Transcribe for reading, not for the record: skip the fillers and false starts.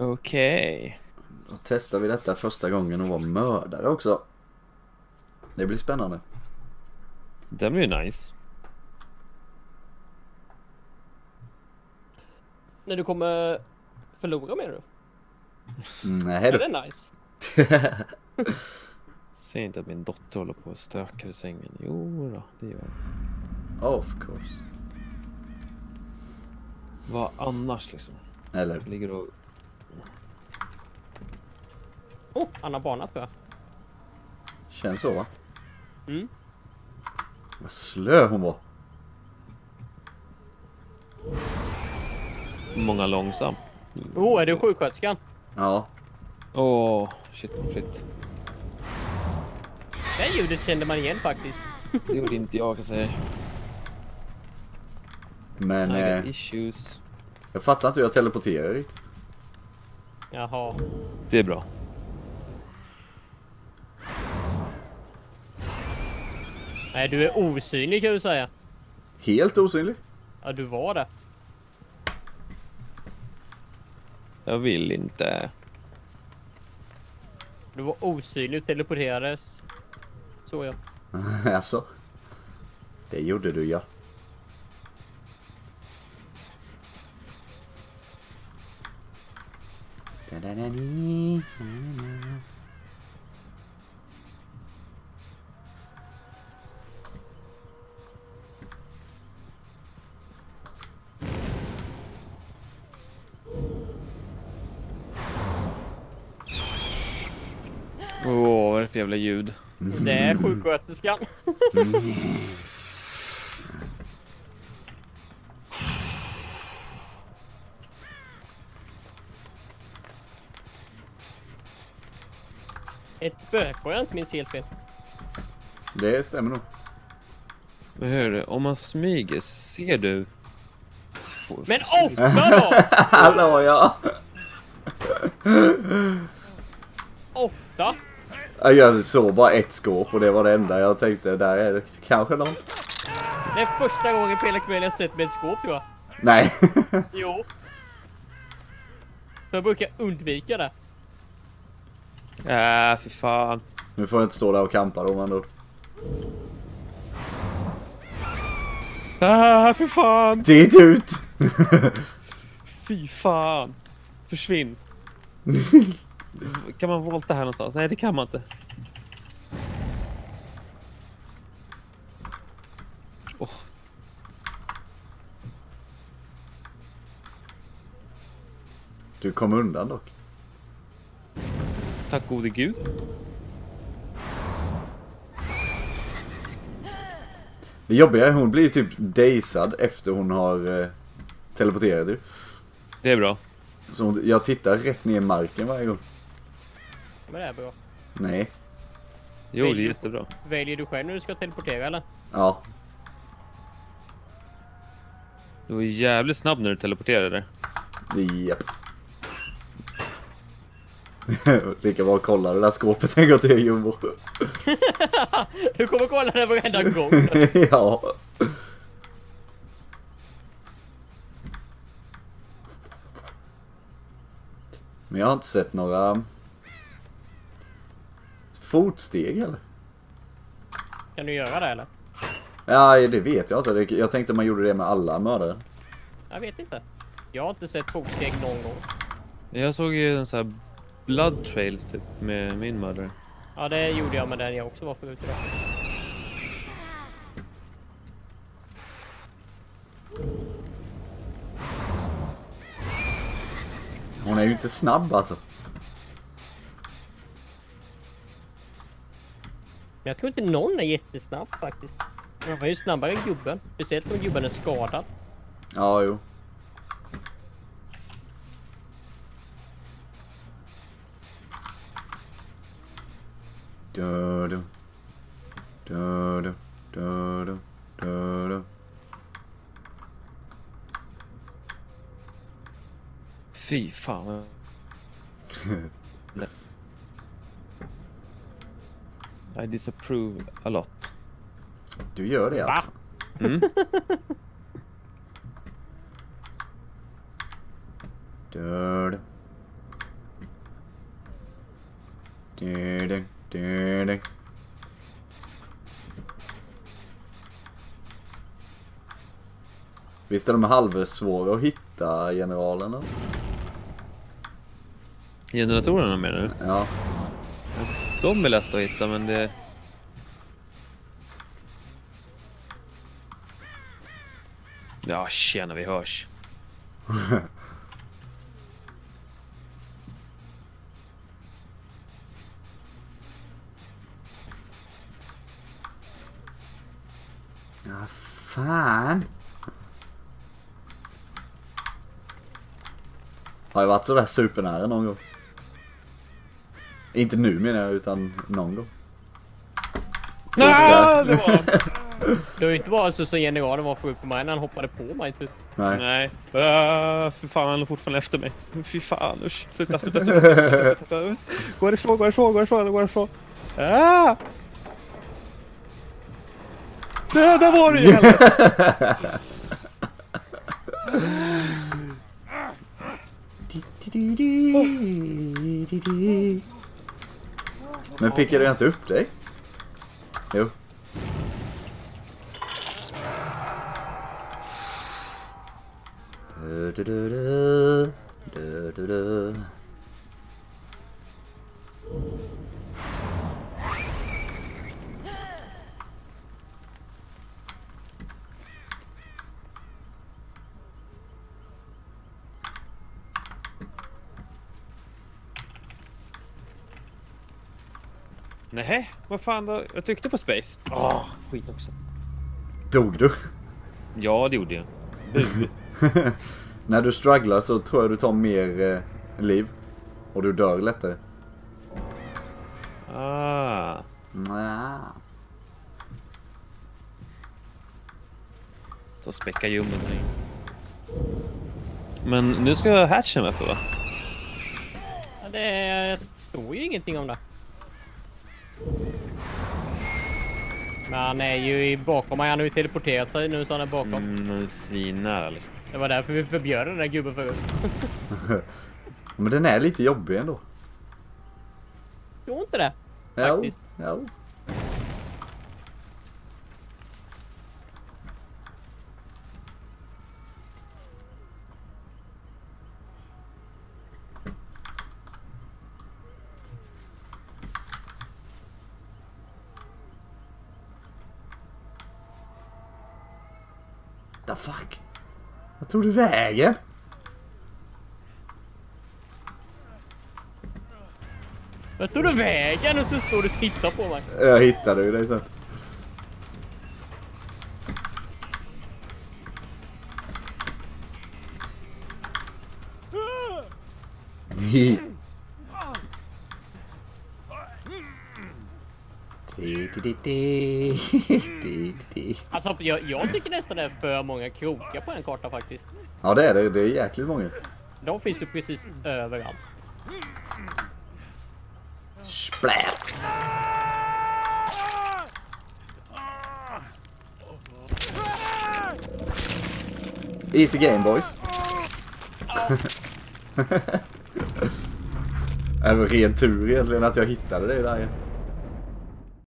Okej. Då testar vi detta första gången och vara mördare också. Det blir spännande. Det blir nice. När du kommer förlora med du? Nej Är då. det nice? Säg inte att min dotter håller på och stökar i sängen. Jo då, det gör hon. Of course. Vad annars liksom? Eller? Ligger och... Oh, han har banat tror jag. Känns så, va? Mm. Vad slö hon var. Många långsam. Oh, är du sjuksköterskan? Ja. Shit, fritt. Det ljudet kände man igen faktiskt. Det gjorde inte jag, kan säga. Men I got issues. jag fattar inte hur jag teleporterar riktigt. Jaha. Det är bra. Nej, du är osynlig kan du säga. Helt osynlig. Ja, du var det. Jag vill inte. Du var osynlig och teleporterades. Så ja. Alltså. Det gjorde du, ja. Vad är det för jävla ljud? Det är sjuksköterskan. Ett spöke jag inte minns helt fel. Det stämmer nog. Men hör du, om man smyger, ser du? Men ofta då! Hallå, ja. Ofta! Jag såg bara ett skåp och det var det enda jag tänkte. Där är det kanske något. Det är första gången på hela kvällen jag sett med ett skåp tror jag. Nej. Jo. För jag brukar undvika det. Fy fan. Nu får jag inte stå där och kampa då, men då. Fy fan. Titt ut! Fy fan. Försvinn. Kan man volta här någonstans? Nej, det kan man inte. Oh. Du kom undan dock. Tack gode gud. Det jobbiga är hon blir typ dazad efter hon har teleporterat ju. Det är bra. Så jag tittar rätt ner i marken varje gång. Men det är bra. Nej. Jo, det är jättebra. Väljer du själv när du ska teleportera eller? Ja. Du var jävligt snabb när du teleporterade. Japp. Lika bra att kolla det där skåpet en gång till, Jumbo. Du kommer kolla det varenda gång. Ja. Men jag har inte sett några fotsteg eller? Kan du göra det eller? Ja, det vet jag inte. Jag tänkte man gjorde det med alla mördare. Jag vet inte. Jag har inte sett fotsteg någon gång. Jag såg ju en sån här blood trails typ med min mördare. Ja, det gjorde jag med den jag också var förut idag. Hon är ju inte snabb alltså. Men jag tror inte någon är jättesnabb faktiskt. Jag var ju snabbare än gubben. Speciellt om gubben är skadad. Ja, jo. Du. Fy fan. I disapprove a lot. Du gör det alltså. Mm. Du. Visst är de halvsvåra att hitta, generalerna? Generatorerna menar du? Ja. De är lätta att hitta, men det... Ja, tjena, vi hörs. Ja, fan. Har jag varit så där supernära någon gång? Inte nu menar jag, utan någon gång. Ah, det var... Det var ju inte bara så som generalen var för upp på mig när han hoppade på mig typ. Nej. Nej. För fan, han är fortfarande efter mig. Fy fan, usch. Sluta. Gå ifrån. Ah! Där var du ju heller. Men pickade jag inte upp dig? Jo. Nej, vad fan då? Jag tryckte på space. Skit också. Dog du? Ja, det gjorde jag. När du strugglar så tror jag du tar mer liv. Och du dör lättare. Nja. Så späcka ljummen. Men nu ska jag hatcha med på, va? Ja, det står ju ingenting om det. Men han är ju bakom mig. Han har ju teleporterat sig nu så han är bakom. Svinnära liksom. Det var därför vi förbjöd den där gubben förut. Men den är lite jobbig ändå. Jo, inte det. Ja, Faktiskt. ja. The fuck? Vad tog du vägen? Jag tog du vägen och så står du och tittar på mig. Jag hittade ju dig sen. Alltså, jag tycker nästan det är för många krokar på en karta faktiskt. Ja, det är det. Det är jäkligt många. De finns ju precis överallt. Splat! Easy game, boys. Det var ren tur egentligen att jag hittade det där igen.